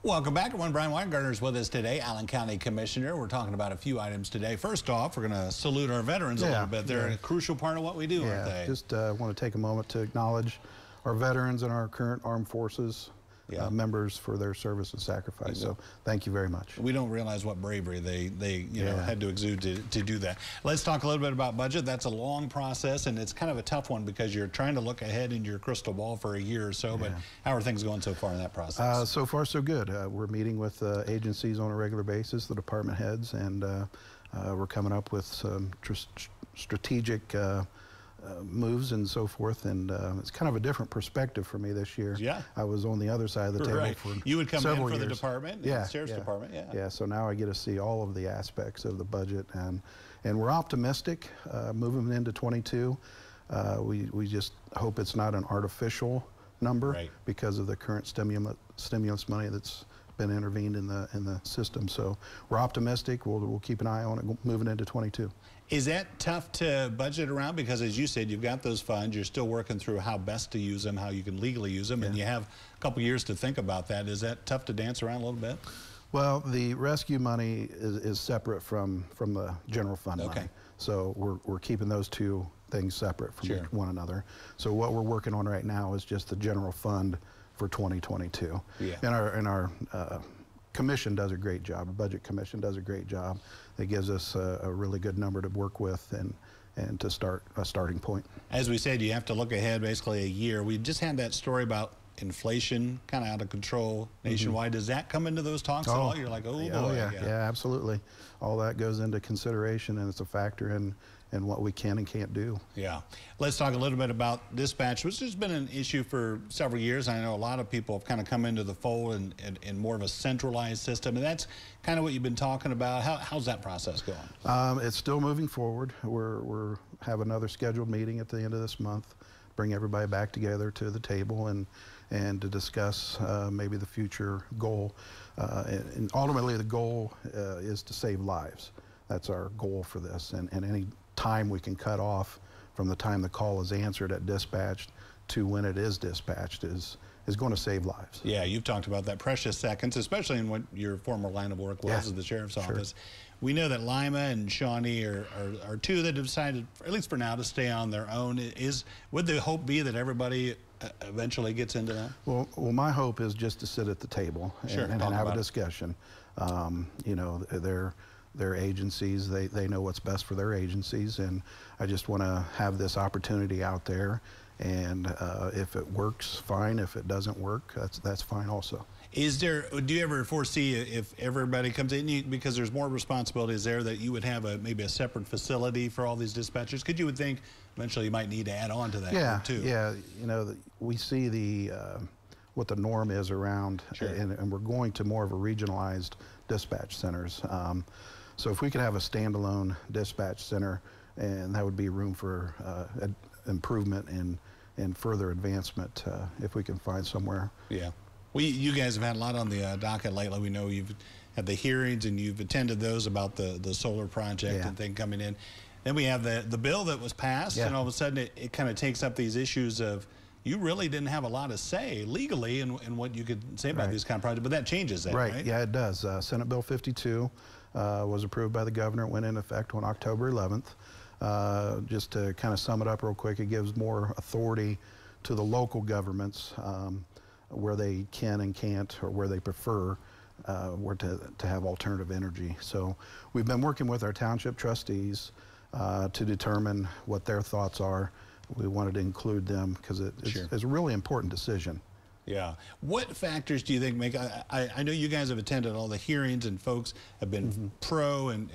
Welcome back, everyone. Brian Winegardner is with us today, Allen County Commissioner. We're talking about a few items today. First off, we're going to salute our veterans a little bit. They're a crucial part of what we do, aren't they? Just want to take a moment to acknowledge our veterans and our current armed forces members for their service and sacrifice. So thank you very much. We don't realize what bravery they had to exude to do that. Let's talk a little bit about budget. That's a long process, and it's kind of a tough one because you're trying to look ahead in your crystal ball for a year or so. But how are things going so far in that process? So far, so good. We're meeting with agencies on a regular basis, the department heads, and we're coming up with some strategic moves and so forth, and it's kind of a different perspective for me this year. Yeah, I was on the other side of the table for you would come several in for years. the department, the sheriff's department. Yeah. So now I get to see all of the aspects of the budget, and we're optimistic moving into 22. We just hope it's not an artificial number because of the current stimulus money that's been intervened in the system. So we're optimistic. We'll keep an eye on it moving into 22. Is that tough to budget around? Because as you said, you've got those funds. You're still working through how best to use them, how you can legally use them, and you have a couple years to think about that. Is that tough to dance around a little bit? Well, the rescue money is separate from the general fund money. So we're keeping those two things separate from one another. So what we're working on right now is just the general fund for 2022. And our commission does a great job. The budget commission does a great job. It gives us a really good number to work with and to start a starting point. As we said, you have to look ahead basically a year. We just had that story about inflation kind of out of control nationwide. Does that come into those talks at all? You're like, oh boy. Yeah, absolutely. All that goes into consideration, and it's a factor in what we can and can't do. Yeah. Let's talk a little bit about dispatch, which has been an issue for several years. I know a lot of people have kind of come into the fold in more of a centralized system, and that's kind of what you've been talking about. How's that process going? It's still moving forward. We're have another scheduled meeting at the end of this month, bring everybody back together to the table and to discuss maybe the future goal. And ultimately the goal is to save lives. That's our goal for this, and any time we can cut off from the time the call is answered at dispatch to when it is dispatched is going to save lives. Yeah, you've talked about that, precious seconds, especially in what your former line of work was at the sheriff's office. We know that Lima and Shawnee are two that have decided, at least for now, to stay on their own. Would the hope be that everybody eventually gets into that? Well, my hope is just to sit at the table and have a discussion. You know, their agencies, they know what's best for their agencies, and I just want to have this opportunity out there, and if it works, fine. If it doesn't work, that's fine also. Do you ever foresee if everybody comes in, because there's more responsibilities there, that you would have maybe a separate facility for all these dispatchers? Because you would think eventually you might need to add on to that too. Yeah, you know, we see what the norm is around, and we're going to more of a regionalized dispatch centers. So if we could have a standalone dispatch center, and that would be room for improvement and further advancement if we can find somewhere. Yeah. Well, you guys have had a lot on the docket lately. We know you've had the hearings and you've attended those about the solar project and thing coming in. Then we have the bill that was passed, and all of a sudden it kind of takes up these issues of you really didn't have a lot of say legally in what you could say about these kind of projects, but that changes that, right? Yeah, it does. Senate Bill 52 was approved by the governor. It went into effect on October 11th. Just to kind of sum it up real quick, it gives more authority to the local governments where they can and can't, or where they prefer where to have alternative energy. So we've been working with our township trustees to determine what their thoughts are. We wanted to include them because it's a really important decision. Yeah. What factors do you think make, I know you guys have attended all the hearings and folks have been pro and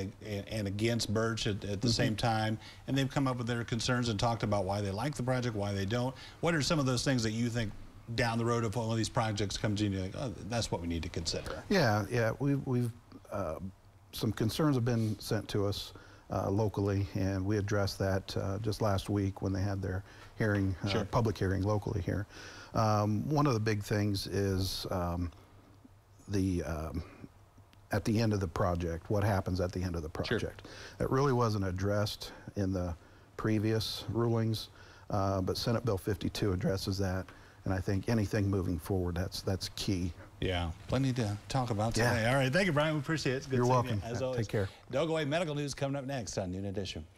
against Birch at the same time, and they've come up with their concerns and talked about why they like the project, why they don't. What are some of those things that you think down the road, if one of these projects comes in, you're like, oh, that's what we need to consider? Yeah, we've some concerns have been sent to us locally, and we addressed that just last week when they had their hearing, public hearing locally here. One of the big things is at the end of the project, what happens at the end of the project. That really wasn't addressed in the previous rulings, but Senate Bill 52 addresses that. And I think anything moving forward, that's key. Yeah, plenty to talk about today. Yeah. All right, thank you, Brian. We appreciate it. It's good You're seeing welcome. you, as always. Take care. Don't go away. Medical news coming up next on Noon Edition.